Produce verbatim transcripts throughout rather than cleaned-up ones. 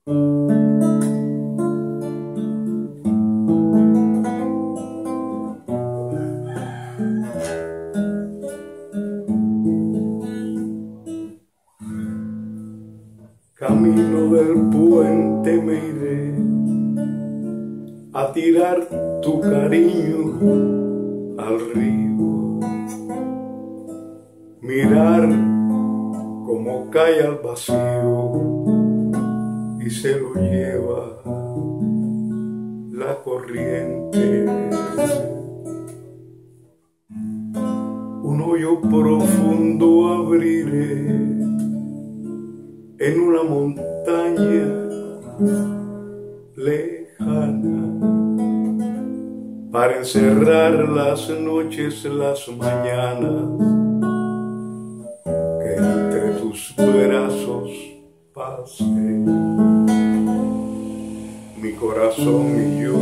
Camino del puente me iré a tirar tu cariño al río, mirar cómo cae al vacío y se lo lleva la corriente. Un hoyo profundo abriré en una montaña lejana para encerrar las noches, las mañanas que entre tus brazos pasé. Mi corazón y yo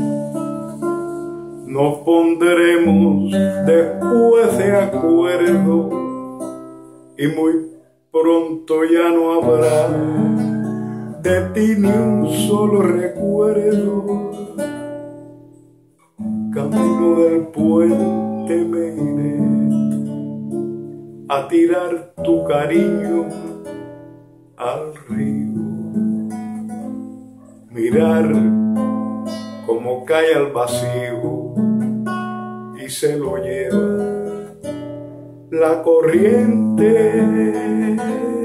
nos pondremos después de acuerdo y muy pronto ya no habrá de ti ni un solo recuerdo. Camino del puente me iré a tirar tu cariño al río, mirar cómo cae al vacío y se lo lleva la corriente.